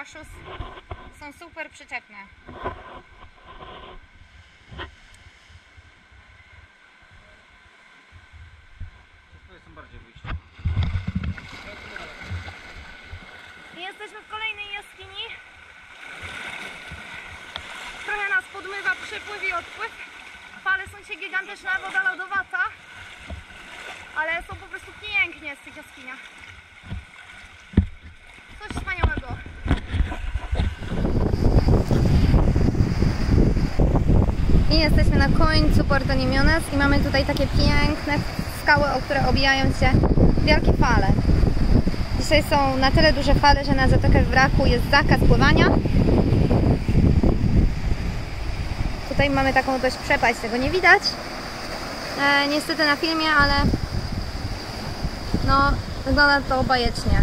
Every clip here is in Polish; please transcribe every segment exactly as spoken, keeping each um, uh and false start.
Aquashus są super przyczepne. Są bardziej wyjście. Jesteśmy w kolejnej jaskini. Trochę nas podmywa przypływ i odpływ. Fale są dzisiaj gigantyczne, woda lodowata. Ale są po prostu pięknie z tych jaskiniach. Coś wspaniałego. I jesteśmy na końcu Puerto Nimiones i mamy tutaj takie piękne skały, o które obijają się wielkie fale. Dzisiaj są na tyle duże fale, że na Zatokę Wraku jest zakaz pływania. Tutaj mamy taką dość przepaść, tego nie widać e, niestety na filmie, ale no, wygląda to bajecznie.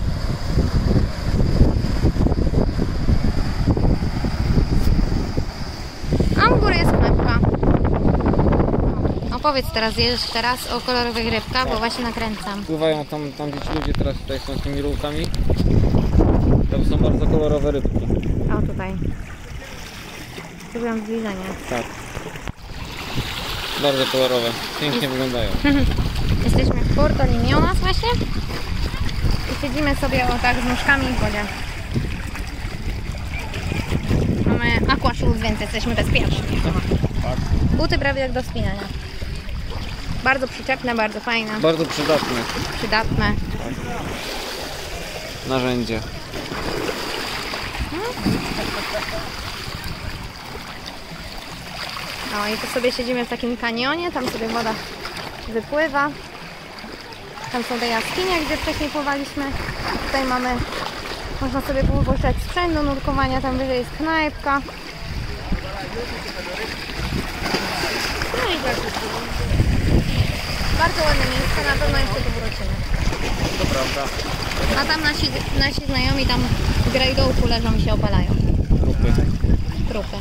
A u góry jest knajpka. Opowiedz teraz jeszcze raz o kolorowych rybkach, tak, bo właśnie nakręcam. Pływają tam, tam gdzie ci ludzie teraz tutaj są z tymi rurkami. Tam są bardzo kolorowe rybki. O, tutaj. Zrobiłam zbliżenie. Tak. Bardzo kolorowe. Pięknie Jest... wyglądają. Jesteśmy w Puerto Nimiones właśnie. I siedzimy sobie o tak z nóżkami w wodzie. Mamy Aquashus, więc jesteśmy bezpieczni. Tak. Buty prawie jak do wspinania. Bardzo przyczepne, bardzo fajne. Bardzo przydatne. Przydatne. Tak. Narzędzie. Hmm? No i tu sobie siedzimy w takim kanionie, tam sobie woda wypływa. Tam są te jaskinie, gdzie wcześniej pływaliśmy. Tutaj mamy, można sobie powypuszczać sprzęt do nurkowania, tam wyżej jest knajpka. No i tak. Bardzo ładne miejsce, na pewno jeszcze tu wrócimy. To prawda. A tam nasi, nasi znajomi tam w grajdołku leżą i się opalają. Trupy. Trupy.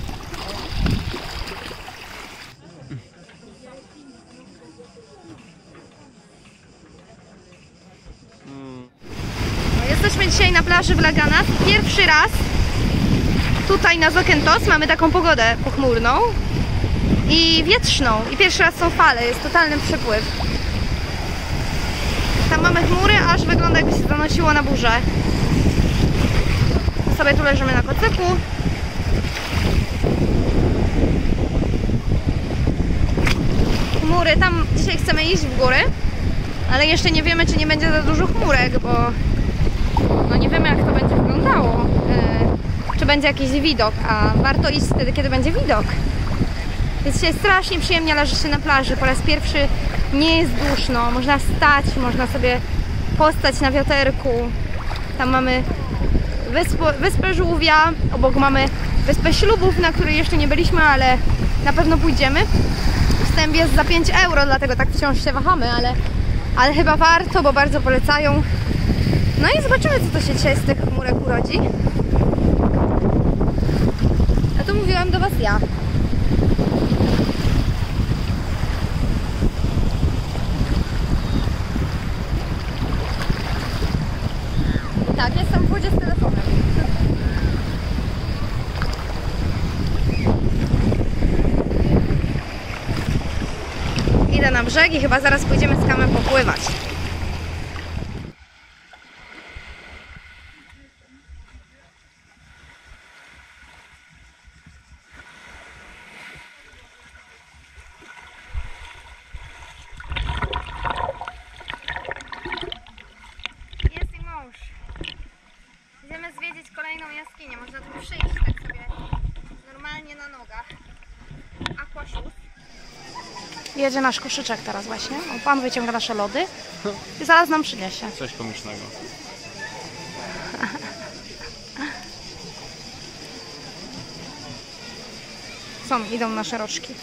Hmm. No, jesteśmy dzisiaj na plaży w Laganas. Pierwszy raz tutaj na Zakynthos mamy taką pogodę pochmurną i wietrzną. I pierwszy raz są fale, jest totalny przypływ. Tam mamy chmury, aż wygląda jakby się zanosiło na burzę. Sobie tu leżymy na kocyku. Chmury, tam dzisiaj chcemy iść w góry, ale jeszcze nie wiemy, czy nie będzie za dużo chmurek, bo no nie wiemy, jak to będzie wyglądało. Yy, czy będzie jakiś widok, a warto iść wtedy, kiedy będzie widok. Więc dzisiaj strasznie przyjemnie leży się na plaży. Po raz pierwszy nie jest duszno, można stać, można sobie postać na wiaterku. Tam mamy wyspę, wyspę Żółwia, obok mamy wyspę Ślubów, na której jeszcze nie byliśmy, ale na pewno pójdziemy. Wstęp jest za pięć euro, dlatego tak wciąż się wahamy, ale, ale chyba warto, bo bardzo polecają. No i zobaczymy, co to się dzisiaj z tych chmurek urodzi. A tu mówiłam do Was ja. Tak, jestem w wodzie z telefonem. Idę na brzeg i chyba zaraz pójdziemy z Kamem popływać. Idziemy zwiedzić kolejną jaskinię. Można tu przyjść tak sobie normalnie na nogach. Aquashus. Jedzie nasz koszyczek teraz właśnie. O, pan wyciąga nasze lody i zaraz nam przyniesie. Coś komicznego. Są, idą nasze roczki.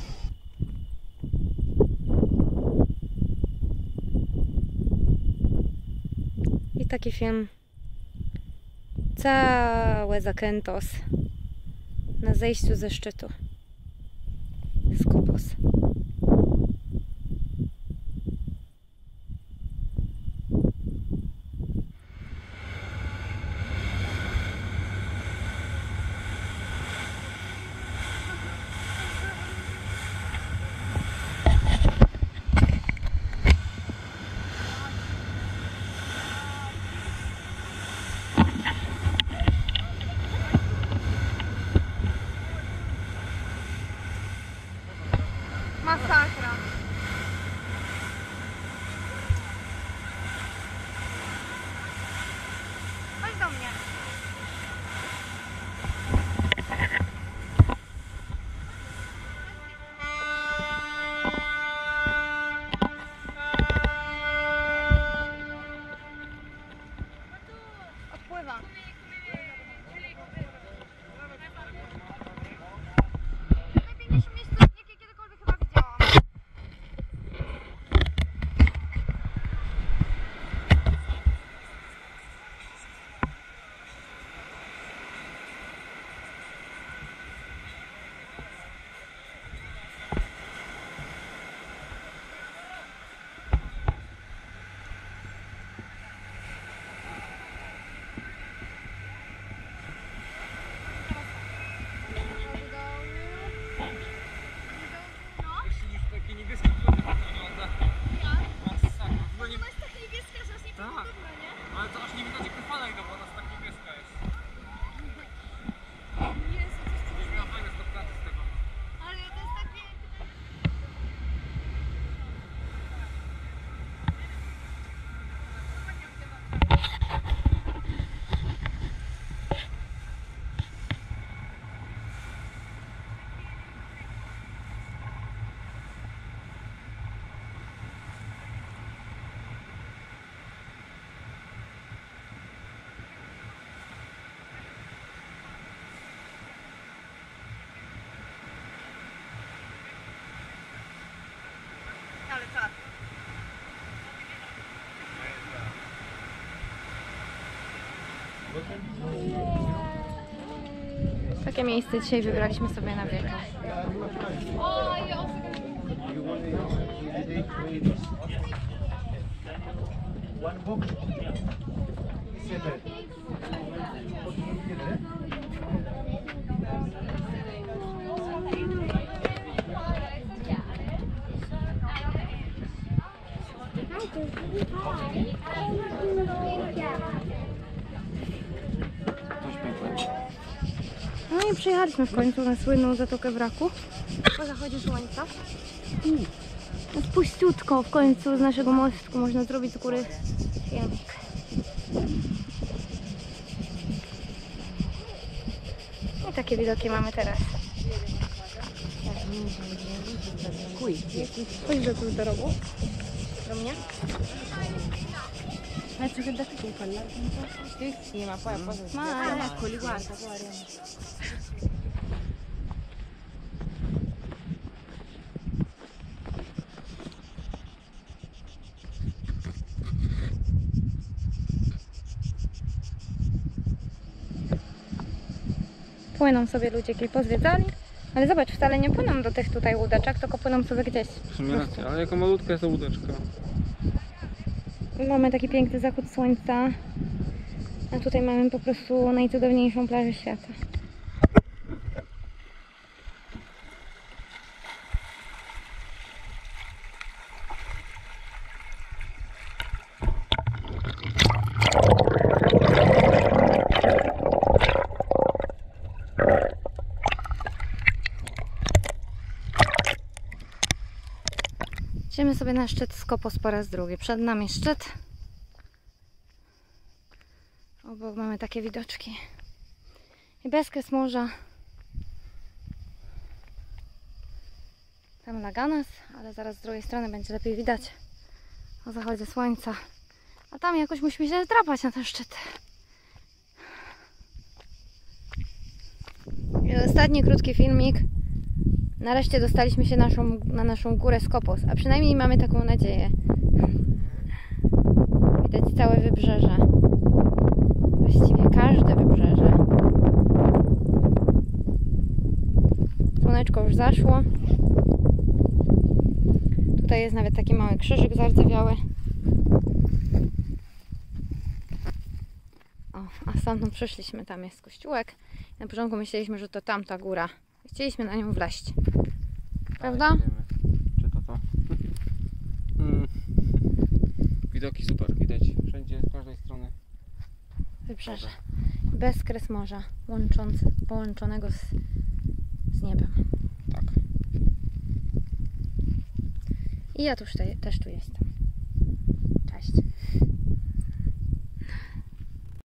I taki film. Całe Zakynthos na zejściu ze szczytu Skopos. Takie miejsce dzisiaj wybraliśmy sobie na wieczór. No i przyjechaliśmy w końcu na słynną Zatokę Wraku po zachodzie słońca. Jest puściutko, w końcu z naszego mostku można zrobić z góry filmik. I takie widoki mamy teraz. Chodź do tu do rogu. Do mnie. Ma. Płyną sobie ludzie, kiedy pozwiedzali, ale zobacz, wcale nie płyną do tych tutaj łódeczek, tylko płyną sobie gdzieś. W sumie racja, ale jaka malutka jest ta łódeczka. Mamy taki piękny zachód słońca, a tutaj mamy po prostu najcudowniejszą plażę świata. Idziemy sobie na szczyt Skopos po raz drugi. Przed nami szczyt. Obok mamy takie widoczki. I bezkres morza. Tam Laganas, ale zaraz z drugiej strony będzie lepiej widać o zachodzie słońca. A tam jakoś musimy się zdrapać na ten szczyt. I ostatni krótki filmik. Nareszcie dostaliśmy się naszą, na naszą górę Skopos, a przynajmniej mamy taką nadzieję. Widać całe wybrzeże. Właściwie każde wybrzeże. Słoneczko już zaszło. Tutaj jest nawet taki mały krzyżyk zardzewiały. O, a stamtąd przyszliśmy, tam jest kościółek. Na początku myśleliśmy, że to tamta góra. Chcieliśmy na nią wleść. Prawda? Czy to to? Mm. Widoki super, widać wszędzie, z każdej strony. Wybrzeże. Bezkres morza, łączący, połączonego z, z niebem. Tak. I ja tuż te, też tu jestem.